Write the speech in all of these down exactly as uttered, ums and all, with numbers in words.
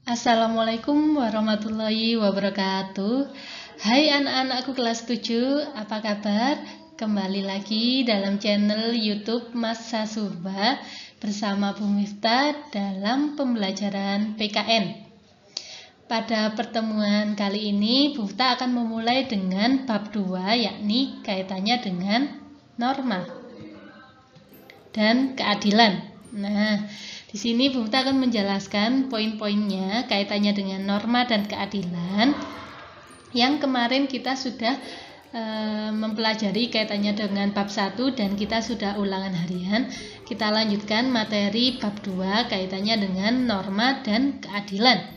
Assalamualaikum warahmatullahi wabarakatuh. Hai anak-anakku kelas tujuh, apa kabar? Kembali lagi dalam channel YouTube Masa Surba bersama Bu Miftah dalam pembelajaran P K N. Pada pertemuan kali ini, Bu Miftah akan memulai dengan bab dua, yakni kaitannya dengan norma dan keadilan. Nah, di sini Bu Miftah akan menjelaskan poin-poinnya kaitannya dengan norma dan keadilan. Yang kemarin kita sudah e, mempelajari kaitannya dengan bab satu dan kita sudah ulangan harian. Kita lanjutkan materi bab dua kaitannya dengan norma dan keadilan.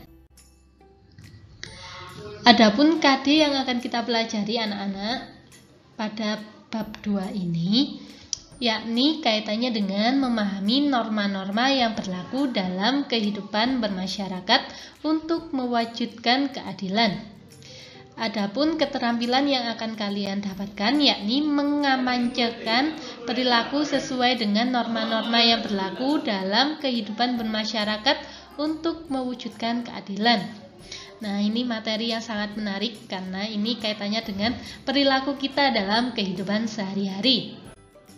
Adapun K D yang akan kita pelajari anak-anak pada bab dua ini, yakni kaitannya dengan memahami norma-norma yang berlaku dalam kehidupan bermasyarakat untuk mewujudkan keadilan. Adapun keterampilan yang akan kalian dapatkan yakni mengamancekan perilaku sesuai dengan norma-norma yang berlaku dalam kehidupan bermasyarakat untuk mewujudkan keadilan. Nah, ini materi yang sangat menarik karena ini kaitannya dengan perilaku kita dalam kehidupan sehari-hari.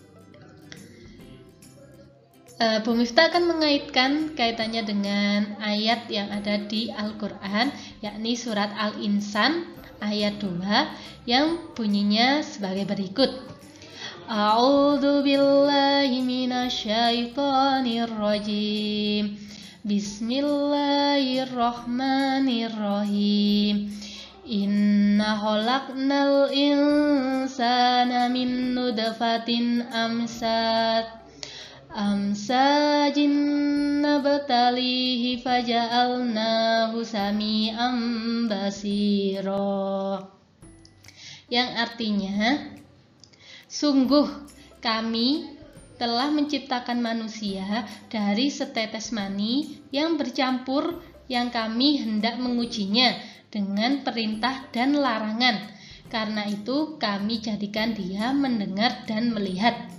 Bu Miftah akan mengaitkan kaitannya dengan ayat yang ada di Al-Quran, yakni surat Al-Insan ayat dua yang bunyinya sebagai berikut. A'udzu billahi minasyaitonir rajim. Bismillahirrahmanirrahim. Inna khalaqnal insana min nutfatin amsat Amsajin nabtalihi faja'alnahu sami'an basira, yang artinya, sungguh kami telah menciptakan manusia dari setetes mani yang bercampur, yang kami hendak mengujinya dengan perintah dan larangan. Karena itu kami jadikan dia mendengar dan melihat.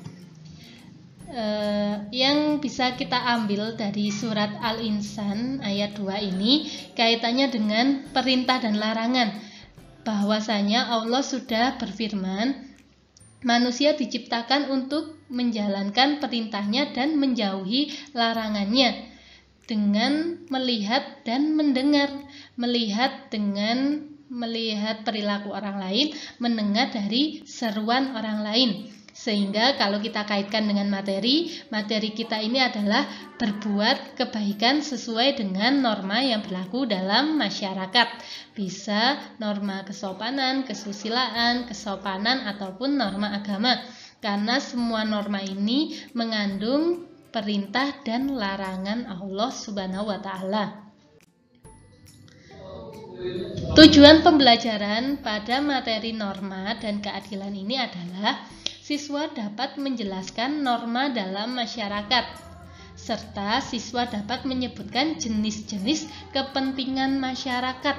Uh, yang bisa kita ambil dari surat Al-Insan ayat dua ini kaitannya dengan perintah dan larangan, bahwasanya Allah sudah berfirman, manusia diciptakan untuk menjalankan perintahnya dan menjauhi larangannya dengan melihat dan mendengar. Melihat dengan melihat perilaku orang lain, mendengar dari seruan orang lain. Sehingga kalau kita kaitkan dengan materi, materi kita ini adalah berbuat kebaikan sesuai dengan norma yang berlaku dalam masyarakat. Bisa norma kesopanan, kesusilaan, kesopanan, ataupun norma agama. Karena semua norma ini mengandung perintah dan larangan Allah Subhanahu wa Ta'ala. Tujuan pembelajaran pada materi norma dan keadilan ini adalah siswa dapat menjelaskan norma dalam masyarakat, serta siswa dapat menyebutkan jenis-jenis kepentingan masyarakat.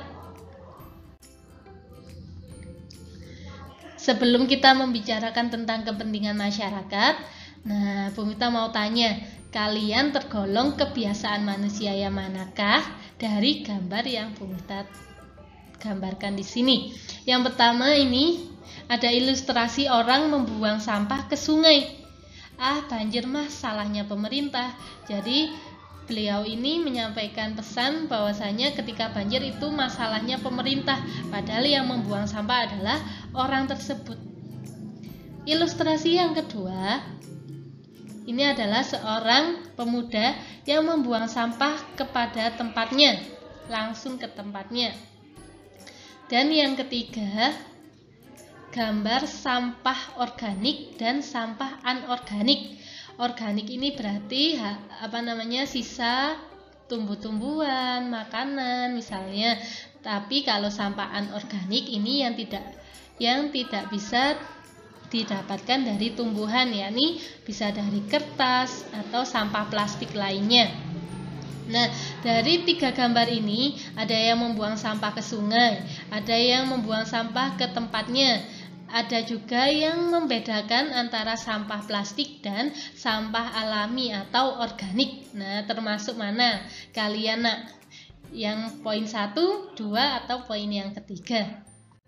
Sebelum kita membicarakan tentang kepentingan masyarakat, nah Bu Miftah mau tanya, kalian tergolong kebiasaan manusia yang manakah dari gambar yang Bu Miftah gambarkan di sini? Yang pertama ini ada ilustrasi orang membuang sampah ke sungai. Ah, banjir mah salahnya pemerintah. Jadi beliau ini menyampaikan pesan bahwasanya ketika banjir itu masalahnya pemerintah, padahal yang membuang sampah adalah orang tersebut. Ilustrasi yang kedua, ini adalah seorang pemuda yang membuang sampah kepada tempatnya, langsung ke tempatnya. Dan yang ketiga, gambar sampah organik dan sampah anorganik. Organik ini berarti apa namanya sisa tumbuh-tumbuhan, makanan misalnya. Tapi kalau sampah anorganik ini yang tidak yang tidak bisa didapatkan dari tumbuhan, yakni bisa dari kertas atau sampah plastik lainnya. Nah, dari tiga gambar ini ada yang membuang sampah ke sungai, ada yang membuang sampah ke tempatnya, ada juga yang membedakan antara sampah plastik dan sampah alami atau organik. Nah, termasuk mana kalian nak? Yang poin satu, dua, atau poin yang ketiga.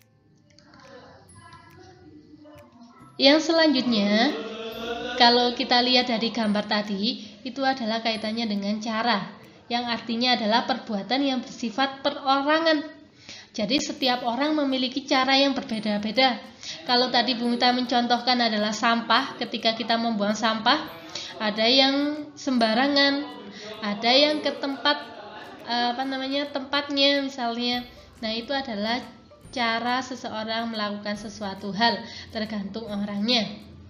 Yang selanjutnya, kalau kita lihat dari gambar tadi, itu adalah kaitannya dengan cara, yang artinya adalah perbuatan yang bersifat perorangan. Jadi setiap orang memiliki cara yang berbeda-beda. Kalau tadi Bu Mita mencontohkan adalah sampah, ketika kita membuang sampah, ada yang sembarangan, ada yang ke tempat apa namanya tempatnya misalnya. Nah, itu adalah cara seseorang melakukan sesuatu hal, tergantung orangnya.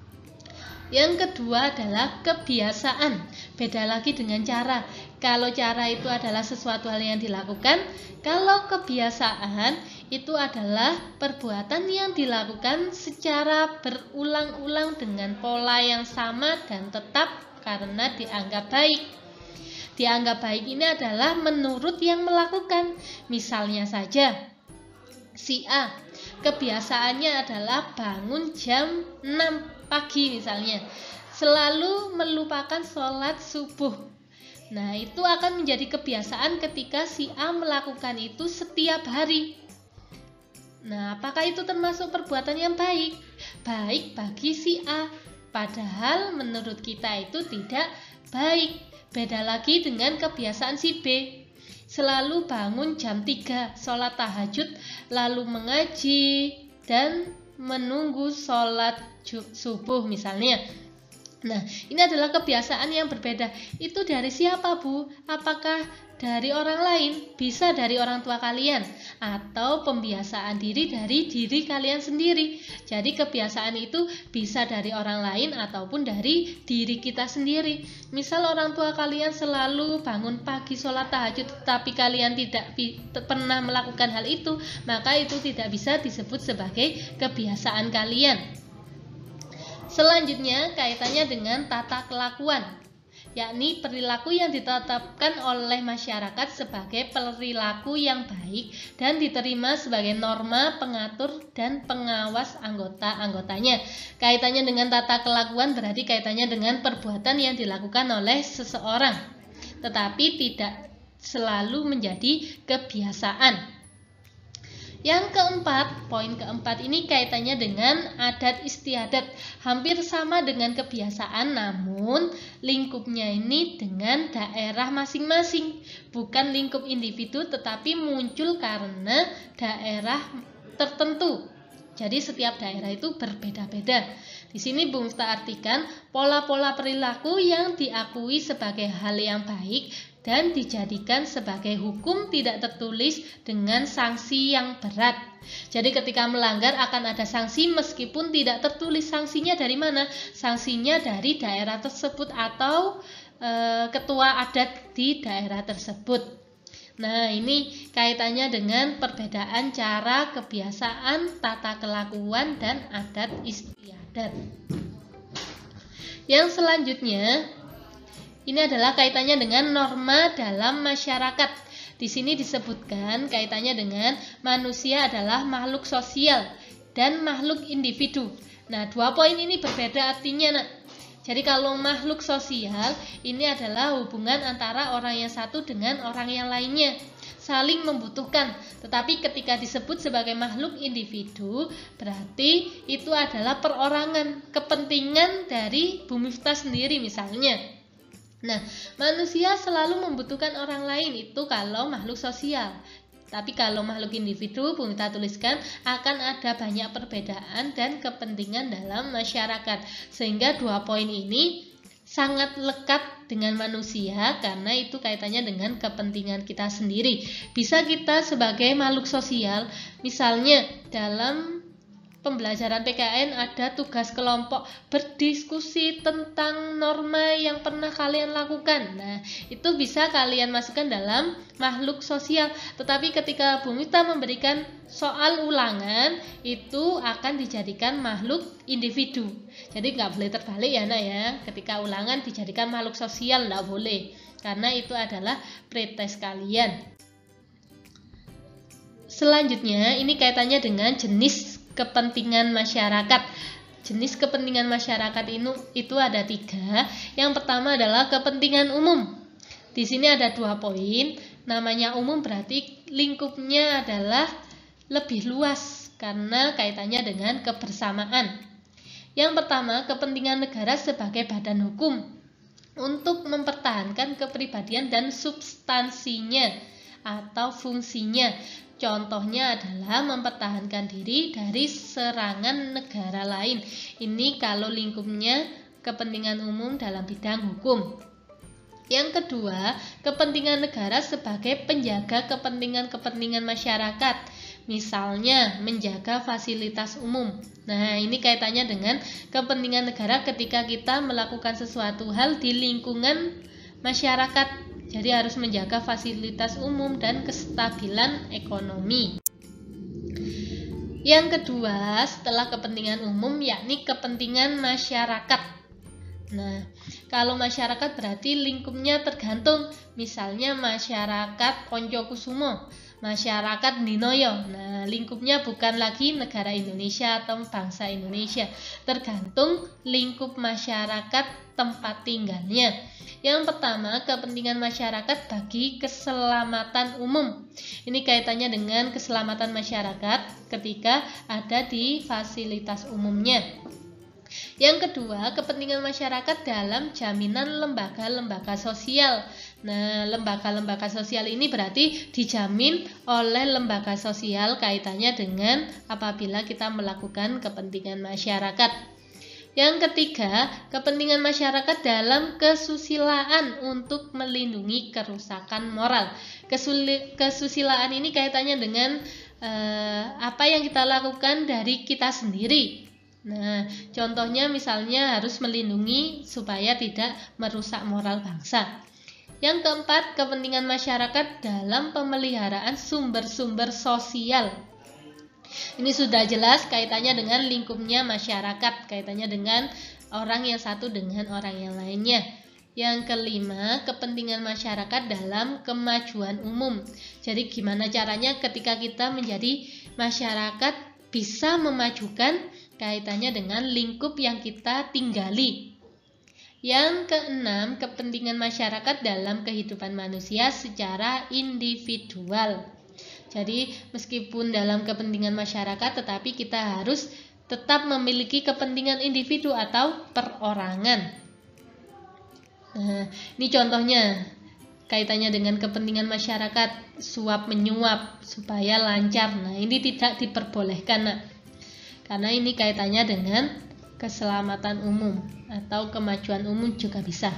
Yang kedua adalah kebiasaan. Beda lagi dengan cara. Kalau cara itu adalah sesuatu hal yang dilakukan, kalau kebiasaan itu adalah perbuatan yang dilakukan secara berulang-ulang dengan pola yang sama dan tetap karena dianggap baik. Dianggap baik ini adalah menurut yang melakukan. Misalnya saja, si A kebiasaannya adalah bangun jam enam pagi misalnya, selalu melupakan sholat subuh. Nah, itu akan menjadi kebiasaan ketika si A melakukan itu setiap hari. Nah, apakah itu termasuk perbuatan yang baik? Baik bagi si A, padahal menurut kita itu tidak baik. Beda lagi dengan kebiasaan si B, selalu bangun jam tiga, sholat tahajud, lalu mengaji dan menunggu sholat subuh misalnya. Nah, ini adalah kebiasaan yang berbeda. Itu dari siapa, Bu? Apakah dari orang lain? Bisa dari orang tua kalian, atau pembiasaan diri dari diri kalian sendiri. Jadi kebiasaan itu bisa dari orang lain ataupun dari diri kita sendiri. Misal orang tua kalian selalu bangun pagi sholat tahajud, tapi kalian tidak pernah melakukan hal itu, maka itu tidak bisa disebut sebagai kebiasaan kalian. Selanjutnya kaitannya dengan tata kelakuan, yakni perilaku yang ditetapkan oleh masyarakat sebagai perilaku yang baik dan diterima sebagai norma pengatur dan pengawas anggota-anggotanya. Kaitannya dengan tata kelakuan berarti kaitannya dengan perbuatan yang dilakukan oleh seseorang, tetapi tidak selalu menjadi kebiasaan. Yang keempat, poin keempat ini kaitannya dengan adat istiadat. Hampir sama dengan kebiasaan, namun lingkupnya ini dengan daerah masing-masing. Bukan lingkup individu, tetapi muncul karena daerah tertentu. Jadi setiap daerah itu berbeda-beda. Di sini Bung Mista artikan pola-pola perilaku yang diakui sebagai hal yang baik dan dijadikan sebagai hukum tidak tertulis dengan sanksi yang berat. Jadi ketika melanggar akan ada sanksi meskipun tidak tertulis sanksinya dari mana. Sanksinya dari daerah tersebut atau e, ketua adat di daerah tersebut. Nah, ini kaitannya dengan perbedaan cara, kebiasaan, tata kelakuan, dan adat istiadat. Yang selanjutnya, ini adalah kaitannya dengan norma dalam masyarakat. Di sini disebutkan kaitannya dengan manusia adalah makhluk sosial dan makhluk individu. Nah, dua poin ini berbeda artinya, nak. Jadi kalau makhluk sosial ini adalah hubungan antara orang yang satu dengan orang yang lainnya, saling membutuhkan. Tetapi ketika disebut sebagai makhluk individu, berarti itu adalah perorangan, kepentingan dari Bu Miftah sendiri misalnya. Nah, manusia selalu membutuhkan orang lain itu kalau makhluk sosial. Tapi kalau makhluk individu, Bu Mita tuliskan akan ada banyak perbedaan dan kepentingan dalam masyarakat. Sehingga dua poin ini sangat lekat dengan manusia karena itu kaitannya dengan kepentingan kita sendiri. Bisa kita sebagai makhluk sosial, misalnya dalam pembelajaran P K N ada tugas kelompok berdiskusi tentang norma yang pernah kalian lakukan. Nah, itu bisa kalian masukkan dalam makhluk sosial. Tetapi ketika Bu Mita memberikan soal ulangan, itu akan dijadikan makhluk individu. Jadi nggak boleh terbalik ya, nak ya. Ketika ulangan dijadikan makhluk sosial, nggak boleh. Karena itu adalah pretest kalian. Selanjutnya, ini kaitannya dengan jenis kepentingan masyarakat. Jenis kepentingan masyarakat itu, itu ada tiga. Yang pertama adalah kepentingan umum. Di sini ada dua poin. namanya umum berarti lingkupnya adalah lebih luas karena kaitannya dengan kebersamaan. Yang pertama, kepentingan negara sebagai badan hukum untuk mempertahankan kepribadian dan substansinya atau fungsinya. Contohnya adalah mempertahankan diri dari serangan negara lain. Ini kalau lingkupnya kepentingan umum dalam bidang hukum. Yang kedua, kepentingan negara sebagai penjaga kepentingan-kepentingan masyarakat. Misalnya menjaga fasilitas umum. Nah, ini kaitannya dengan kepentingan negara ketika kita melakukan sesuatu hal di lingkungan masyarakat. Jadi harus menjaga fasilitas umum dan kestabilan ekonomi. Yang kedua, setelah kepentingan umum yakni kepentingan masyarakat. Nah, kalau masyarakat berarti lingkupnya tergantung. Misalnya masyarakat Poncokusumo, masyarakat Ninoyo. Nah, lingkupnya bukan lagi negara Indonesia atau bangsa Indonesia, tergantung lingkup masyarakat tempat tinggalnya. Yang pertama, kepentingan masyarakat bagi keselamatan umum. Ini kaitannya dengan keselamatan masyarakat ketika ada di fasilitas umumnya. Yang kedua, kepentingan masyarakat dalam jaminan lembaga-lembaga sosial. Nah, lembaga-lembaga sosial ini berarti dijamin oleh lembaga sosial kaitannya dengan apabila kita melakukan kepentingan masyarakat. Yang ketiga, kepentingan masyarakat dalam kesusilaan untuk melindungi kerusakan moral. Kesuli, kesusilaan ini kaitannya dengan eh, apa yang kita lakukan dari kita sendiri. Nah, contohnya misalnya harus melindungi supaya tidak merusak moral bangsa. Yang keempat, kepentingan masyarakat dalam pemeliharaan sumber-sumber sosial. Ini sudah jelas kaitannya dengan lingkupnya masyarakat, kaitannya dengan orang yang satu dengan orang yang lainnya. Yang kelima, kepentingan masyarakat dalam kemajuan umum. Jadi gimana caranya ketika kita menjadi masyarakat bisa memajukan kaitannya dengan lingkup yang kita tinggali. Yang keenam, kepentingan masyarakat dalam kehidupan manusia secara individual. Jadi meskipun dalam kepentingan masyarakat tetapi kita harus tetap memiliki kepentingan individu atau perorangan. Nah, ini contohnya kaitannya dengan kepentingan masyarakat, suap menyuap supaya lancar. Nah, ini tidak diperbolehkan, Nak. Karena ini kaitannya dengan keselamatan umum atau kemajuan umum juga bisa.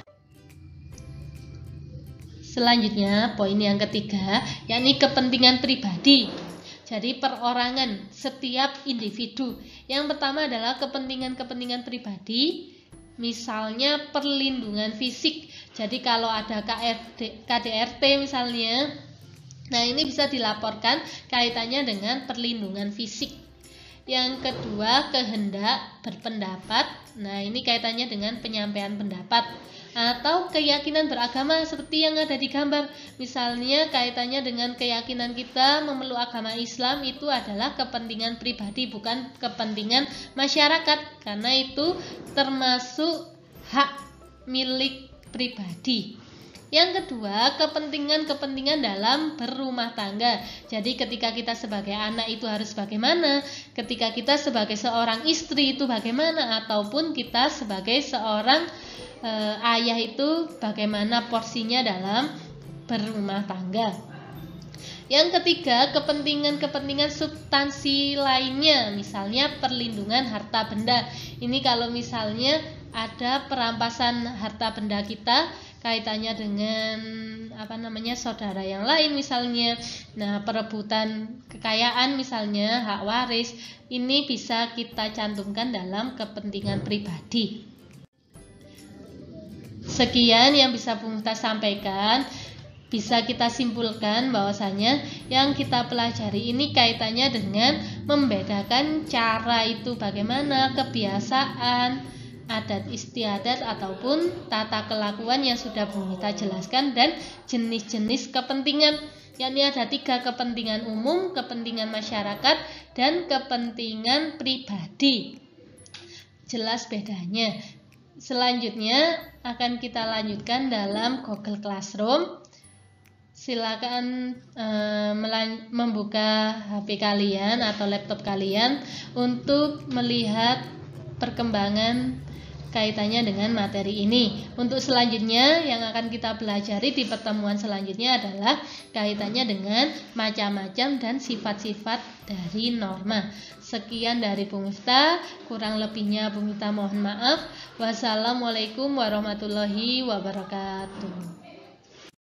Selanjutnya, poin yang ketiga, yakni kepentingan pribadi. Jadi perorangan setiap individu. Yang pertama adalah kepentingan-kepentingan pribadi, misalnya perlindungan fisik. Jadi kalau ada K D R T misalnya, nah ini bisa dilaporkan kaitannya dengan perlindungan fisik. Yang kedua, kehendak berpendapat. Nah, ini kaitannya dengan penyampaian pendapat atau keyakinan beragama seperti yang ada di gambar. Misalnya kaitannya dengan keyakinan kita memeluk agama Islam, itu adalah kepentingan pribadi, bukan kepentingan masyarakat, karena itu termasuk hak milik pribadi. Yang kedua, kepentingan-kepentingan dalam berumah tangga. Jadi ketika kita sebagai anak itu harus bagaimana, ketika kita sebagai seorang istri itu bagaimana, ataupun kita sebagai seorang e, ayah itu bagaimana porsinya dalam berumah tangga. Yang ketiga, kepentingan-kepentingan substansi lainnya, misalnya perlindungan harta benda. Ini kalau misalnya ada perampasan harta benda kita kaitannya dengan apa namanya saudara yang lain misalnya, nah perebutan kekayaan misalnya hak waris, ini bisa kita cantumkan dalam kepentingan pribadi. Sekian yang bisa Bu Muhtar sampaikan. Bisa kita simpulkan bahwasanya yang kita pelajari ini kaitannya dengan membedakan cara itu bagaimana, kebiasaan, adat istiadat ataupun tata kelakuan yang sudah Bu Muhtar jelaskan, dan jenis-jenis kepentingan, yakni ada tiga: kepentingan umum, kepentingan masyarakat, dan kepentingan pribadi. Jelas bedanya. Selanjutnya akan kita lanjutkan dalam Google Classroom. silakan eh, melan- membuka H P kalian atau laptop kalian untuk melihat perkembangan kaitannya dengan materi ini. Untuk selanjutnya yang akan kita pelajari di pertemuan selanjutnya adalah kaitannya dengan macam-macam dan sifat-sifat dari norma. Sekian dari Bu Miftah, kurang lebihnya Bu Miftah mohon maaf. Wassalamualaikum warahmatullahi wabarakatuh.